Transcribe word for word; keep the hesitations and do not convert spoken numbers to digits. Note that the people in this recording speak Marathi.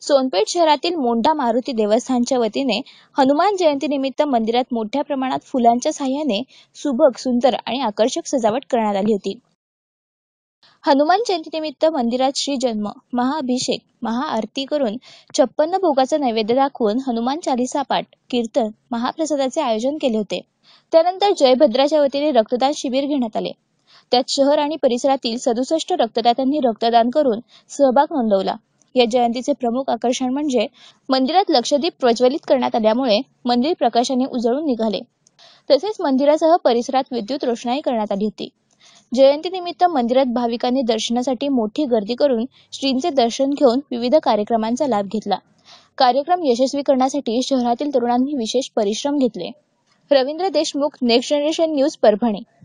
सोनपेठ शहरातील मोंढा मारुती देवस्थानच्या वतीने हनुमान जयंतीनिमित्त मंदिरात मोठ्या प्रमाणात फुलांच्या साह्याने सुबक, सुंदर आणि आकर्षक सजावट करण्यात आली होती. हनुमान जयंतीनिमित्त मंदिरात श्री जन्म, महाअभिषेक, महाआरती करून छप्पन्न भोगाचा नैवेद्य दाखवून हनुमान चालीसा पाठ, कीर्तन, महाप्रसादाचे आयोजन केले होते. त्यानंतर जयभद्राच्या वतीने रक्तदान शिबिर घेण्यात आले. त्यात शहर आणि परिसरातील सदुसष्ट रक्तदात्यांनी रक्तदान करून सहभाग नोंदवला. या जयंतीचे प्रमुख आकर्षण म्हणजे मंदिरात लक्षदीप प्रज्वलित करण्यात आल्यामुळे मंदिर प्रकाशाने उजळून निघाले. तसेच मंदिरासह परिसरात विद्युत रोषणाई करण्यात आली होती. जयंतीनिमित्त मंदिरात भाविकांनी दर्शनासाठी मोठी गर्दी करून श्रींचे दर्शन घेऊन विविध कार्यक्रमांचा लाभ घेतला. कार्यक्रम यशस्वी करण्यासाठी शहरातील तरुणांनी विशेष परिश्रम घेतले. Ravindra Deshmukh, next generation news, Parbhani.